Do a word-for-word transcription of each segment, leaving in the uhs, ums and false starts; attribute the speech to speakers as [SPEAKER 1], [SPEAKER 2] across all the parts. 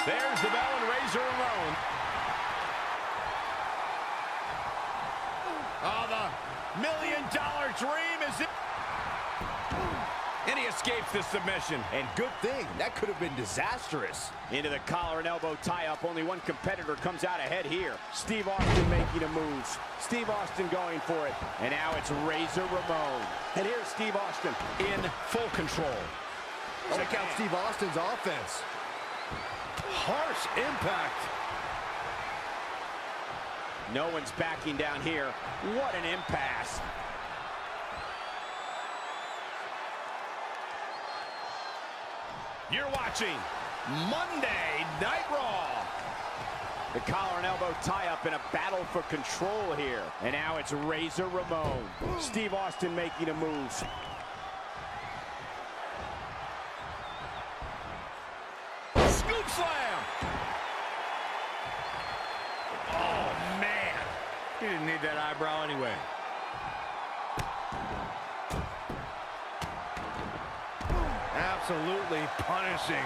[SPEAKER 1] There's the bell and Razor Ramon. Oh, the million dollar dream is in. And he escapes the submission.
[SPEAKER 2] And good thing, that could have been disastrous.
[SPEAKER 1] Into the collar and elbow tie-up. Only one competitor comes out ahead here. Steve Austin making a move. Steve Austin going for it. And now it's Razor Ramon. And here's Steve Austin in full control.
[SPEAKER 2] Check out Steve Austin's offense. Harsh impact.
[SPEAKER 1] No one's backing down here. What an impasse. You're watching Monday Night Raw. The collar and elbow tie-up in a battle for control here. And now it's Razor Ramon. Steve Austin making a move. Scoop slam! Oh, man.
[SPEAKER 3] He didn't need that eyebrow anyway. Absolutely punishing.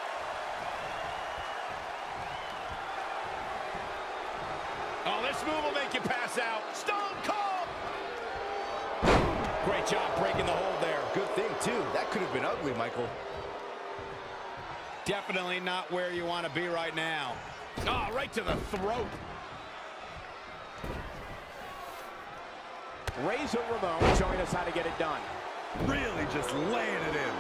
[SPEAKER 1] Oh, this move will make you pass out. Stone Cold! Great job breaking the hold there.
[SPEAKER 2] Good thing, too. That could have been ugly, Michael.
[SPEAKER 3] Definitely not where you want to be right now.
[SPEAKER 1] Oh, right to the throat. Razor Ramon showing us how to get it done.
[SPEAKER 3] Really just laying it in.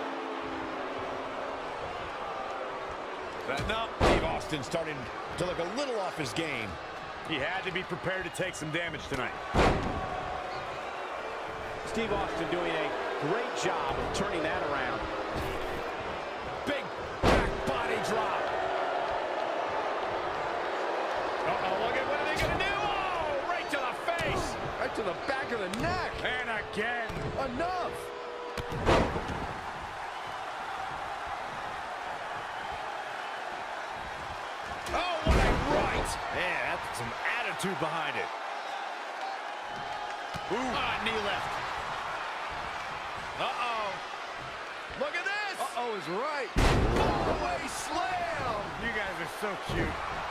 [SPEAKER 1] That, no, Steve Austin starting to look a little off his game.
[SPEAKER 3] He had to be prepared to take some damage tonight.
[SPEAKER 1] Steve Austin doing a great job of turning that around. Big back body drop. Uh-oh, look at what are they going to do? Oh, right to the face.
[SPEAKER 2] Right to the back of the neck.
[SPEAKER 3] And again.
[SPEAKER 2] Enough.
[SPEAKER 1] Oh, what a right.
[SPEAKER 3] Man, that's some attitude behind it.
[SPEAKER 1] Ooh. Ah, knee lift. Uh-oh. Look at this.
[SPEAKER 2] Uh-oh is right. All-the-way slam.
[SPEAKER 3] You guys are so cute.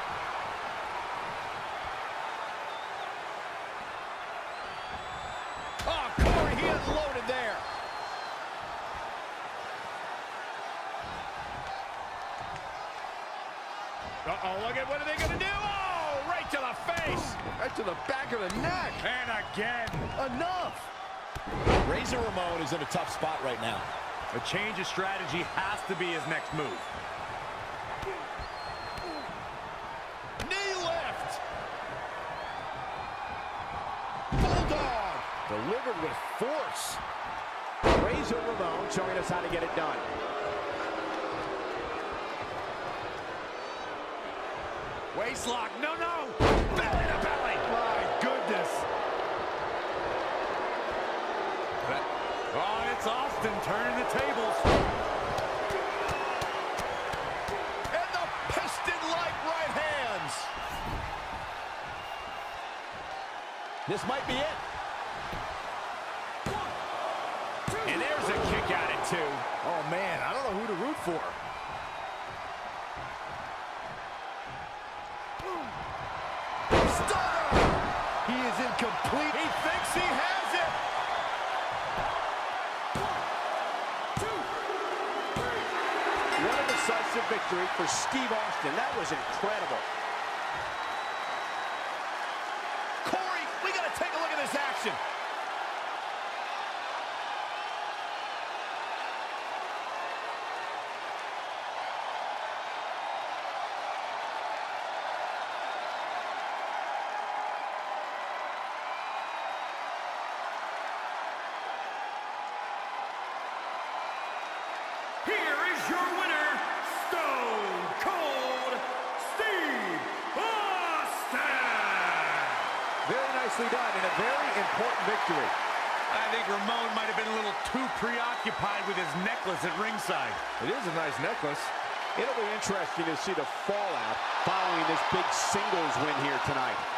[SPEAKER 1] Oh, Corey, he unloaded there. Uh-oh, look at what are they going to do? Oh, right to the face.
[SPEAKER 2] Right to the back of the neck.
[SPEAKER 3] And again.
[SPEAKER 2] Enough.
[SPEAKER 1] Razor Ramon is in a tough spot right now.
[SPEAKER 3] A change of strategy has to be his next move.
[SPEAKER 1] Knee lift. Bulldog.
[SPEAKER 2] Delivered with force.
[SPEAKER 1] Razor Ramon showing us how to get it done.
[SPEAKER 3] Waistlock. No, no.
[SPEAKER 1] Belly to belly.
[SPEAKER 3] My goodness. Oh, it's Austin turning the tables.
[SPEAKER 1] And the piston-like right hands. This might be it. And there's a kick out at two.
[SPEAKER 2] Oh, man, I don't know who to root for. Stunner! He is incomplete.
[SPEAKER 1] He thinks he has it. What a decisive victory for Steve Austin. That was incredible. Corey, we got to take a look at this action.
[SPEAKER 4] Here is your winner, Stone Cold Steve Austin!
[SPEAKER 2] Very nicely done, and a very important victory.
[SPEAKER 3] I think Ramon might have been a little too preoccupied with his necklace at ringside.
[SPEAKER 2] It is a nice necklace.
[SPEAKER 1] It'll be interesting to see the fallout following this big singles win here tonight.